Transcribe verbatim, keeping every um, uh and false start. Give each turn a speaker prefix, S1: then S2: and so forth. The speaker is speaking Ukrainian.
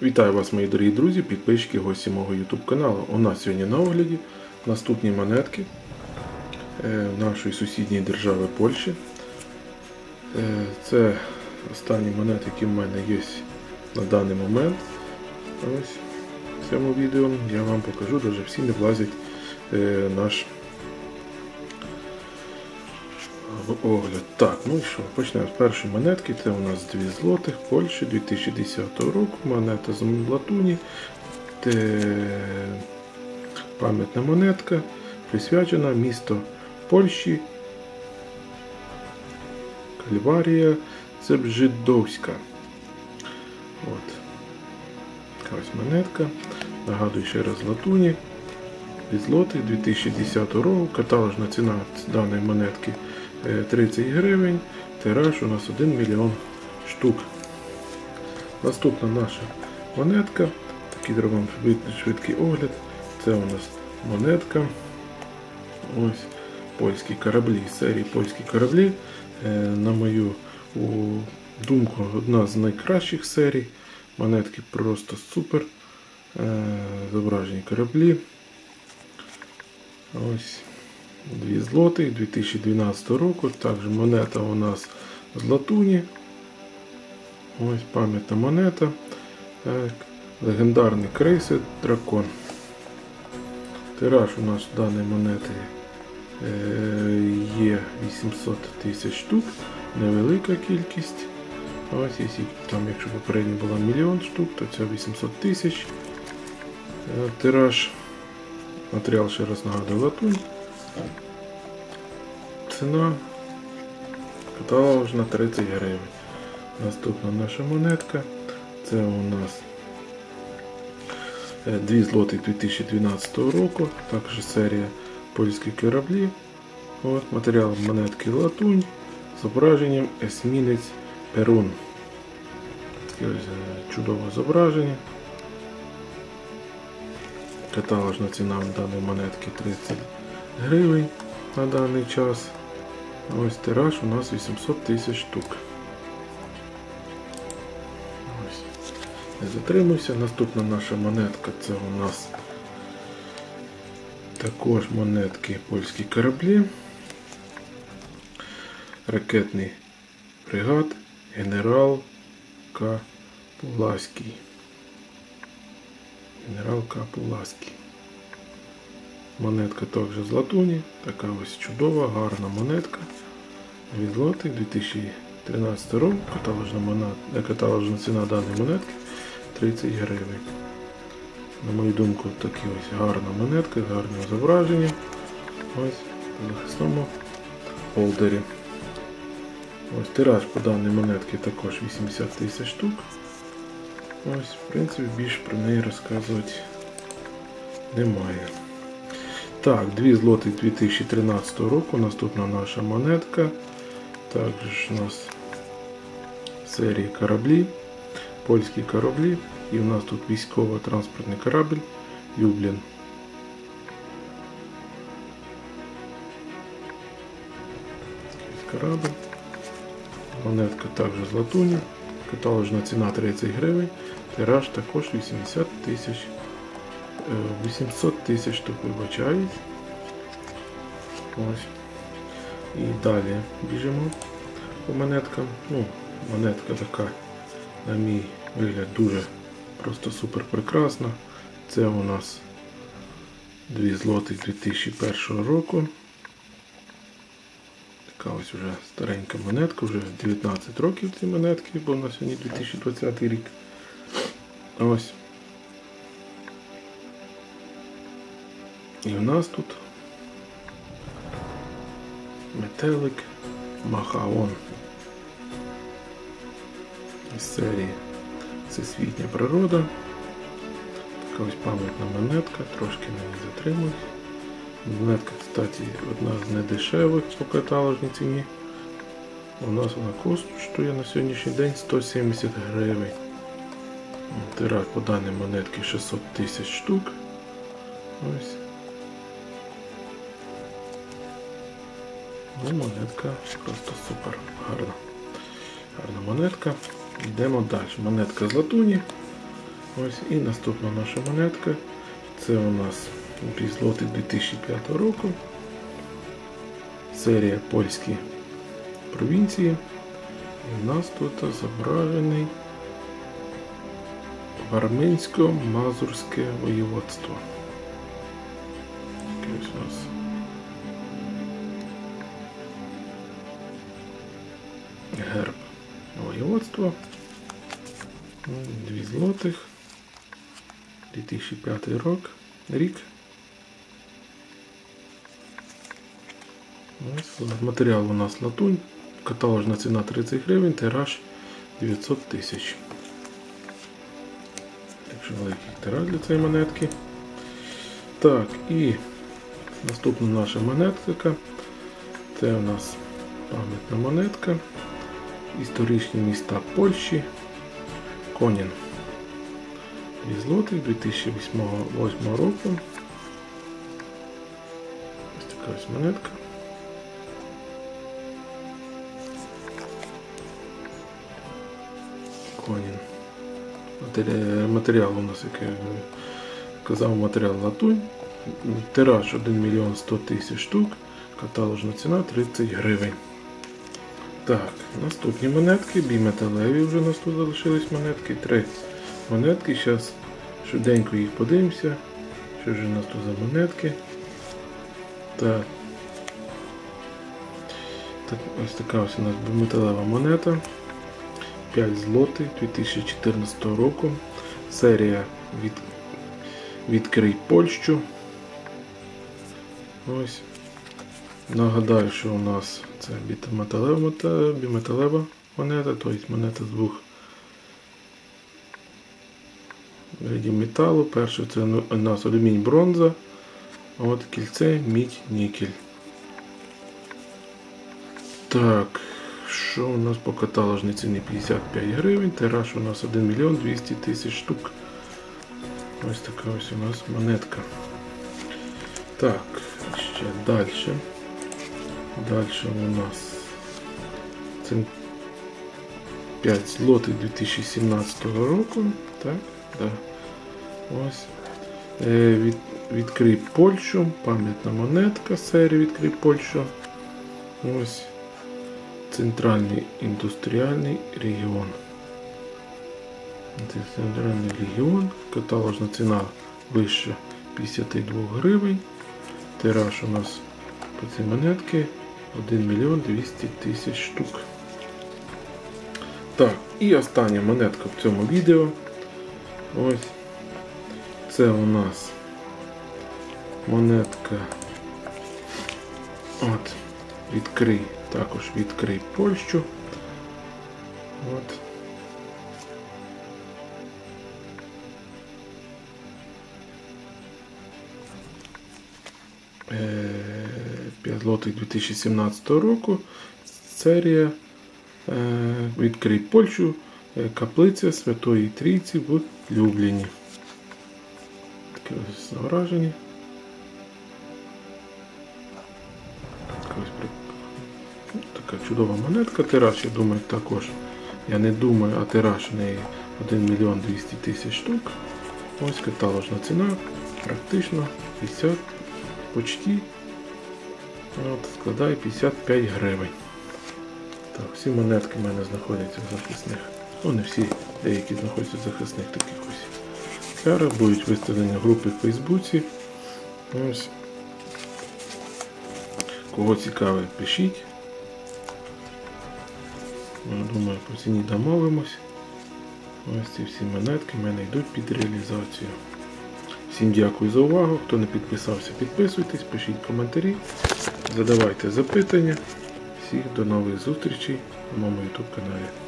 S1: Вітаю вас, мої дорогі друзі, підписчики, гості мого YouTube каналу. У нас сьогодні на огляді наступні монетки нашої сусідньої держави Польщі. Це останні монети, які в мене є на даний момент. Ось в цьому відео я вам покажу, навіть всі не влазять наш в огляд. Так, ну і що, почнемо з першої монетки. Це у нас дві злотих Польщі дві тисячі десятого року. Монета з латуні. Пам'ятна монетка, присвячена місто Польщі Кальварія Цебжидовська. От. Така ось монетка. Нагадую ще раз латуні. дві злотих дві тисячі десятого року. Каталожна ціна даної монетки тридцять гривень, тираж у нас один мільйон штук. Наступна наша монетка, такий зробимо швидкий огляд, це у нас монетка, ось польські кораблі, серії польські кораблі, на мою думку, одна з найкращих серій, монетки просто супер, зображені кораблі, ось. дві злотих дві тисячі дванадцятого року. Також монета у нас з латуні. Ось пам'ятна монета. Так. Легендарний крейсер Дракон. Тираж у нас даної монети є вісімсот тисяч штук. Невелика кількість. Ось, якщо, там, якщо попередньо було мільйон штук, то це вісімсот тисяч. Тираж. Матеріал, ще раз нагадую, латунь. Ціна каталожна тридцять гривень. Наступна наша монетка. Це у нас дві злотих дві тисячі дванадцятого року. Також серія польські кораблі. От, матеріал монетки латунь з зображенням есмінець Перун. Таке ось чудове зображення. Каталожна ціна даної монетки тридцять гривень на даний час. Ось тираж у нас вісімсот тисяч штук. Ось. Не затримуйся. Наступна наша монетка, це у нас також монетки польські кораблі. Ракетний фрегат Генерал К. Пуласький. Генерал К. Пуласький. Монетка також з латуні, така ось чудова, гарна монетка. дві злотих дві тисячі тринадцятого року, каталожна, монета, каталожна ціна даної монетки тридцять гривень. На мою думку, така ось гарна монетка з гарним зображенням. Ось в захисному холдері. Ось тираж по даній монетці також вісімдесят тисяч штук. Ось, в принципі, більше про неї розказувати немає. Так, дві злотих дві тисячі тринадцятого року, наступна наша монетка. Також у нас серії кораблі, польські кораблі. І у нас тут військово-транспортний корабль Люблін. Корабль. Монетка також з латуні. Каталожна ціна тридцять гривень. Тираж також вісімдесят тисяч. вісімсот тисяч штук, вибачають. Ось. І далі біжимо по монеткам. Ну, монетка така, на мій вигляд, дуже просто супер прекрасна. Це у нас дві злотих дві тисячі першого року. Така ось вже старенька монетка, вже дев'ятнадцять років ці монетки, бо на сьогодні дві тисячі двадцятий рік. Ось. І у нас тут метелик Махаон із серії Всесвітня природа. Така ось пам'ятна монетка, трошки на ній затримуюсь. Монетка, кстати, одна з недешевих по каталожній ціні. У нас вона коштує на сьогоднішній день сто сімдесят гривень. Тираж по даній монетці шістсот тисяч штук. Ось. Ну, монетка просто супер гарна. Гарна монетка. Йдемо далі. Монетка з латуні. Ось, і наступна наша монетка. Це у нас дві злотих дві тисячі п'ятого року. Серія польські провінції. І в нас тут зображений Варминсько-Мазурське воєводство. Таке ось у нас. Герб воєводства. Дві злотих. дві тисячі п'ятий рік. рік. Ось, матеріал у нас латунь. Каталожна ціна тридцять гривень, тираж дев'ятсот тисяч. Якщо великий тираж для цієї монетки. Так, і наступна наша монетка. Це у нас пам'ятна монетка. Історичні міста Польщі. Конін. дві злотих дві тисячі восьмого року. Ось така ось монетка. Конін. Матеріал у нас, як я казав, матеріал латунь. Тираж один мільйон сто тисяч штук. Каталожна ціна тридцять гривень. Так, наступні монетки. Біметалеві вже у нас тут залишились монетки. Три монетки. Зараз швиденько їх подивимося. Що ж у нас тут за монетки? Так. Так, ось така ось у нас біметалева монета. п'ять злотих дві тисячі чотирнадцятого року. Серія від... Відкрий Польщу. Ось. Нагадаю, що у нас це біметалева, біметалева монета, тобто монета з двох видів металу. Перше це у нас алюмінь, бронза, а от кільце, мідь, нікель. Так, що у нас по каталожній ціні? п'ятдесят п'ять гривень, тираж у нас один мільйон двісті тисяч штук. Ось така ось у нас монетка. Так, ще далі. Далі у нас це п'ять злотих дві тисячі сімнадцятого року. Так, да. Ось. Е, від, відкрий Польщу. Пам'ятна монетка серії Відкрий Польщу. Ось. Центральний індустріальний регіон. Це центральний регіон. Каталожна ціна вище п'ятдесят два гривень. Тираж у нас по цій монетки один мільйон двісті тисяч штук. Так, і остання монетка в цьому відео. Ось. Це у нас монетка. От. Відкрий. Також відкрий Польщу. От. п'ять злотих дві тисячі сімнадцятого року. Серія Відкрий Польщу. Каплиця Святої Трійці в Любліні. Таке ось зображення. Така чудова монетка. Тираж, я думаю, також. Я не думаю, а тираж в неї один мільйон двісті тисяч штук. Ось каталожна ціна. Практично п'ятдесят, почти. От, складає п'ятдесят п'ять гривень. Так, всі монетки в мене знаходяться в захисних. Ну, не всі, деякі знаходяться в захисних таких ось кярах. Будуть виставлені групи в Фейсбуці. Ось. Кого цікаве, пишіть. Я думаю, по ціні домовимось. Ось ці всі монетки в мене йдуть під реалізацію. Всім дякую за увагу. Хто не підписався, підписуйтесь, пишіть коментарі, задавайте запитання. Всіх до нових зустрічей на моєму ютуб каналі.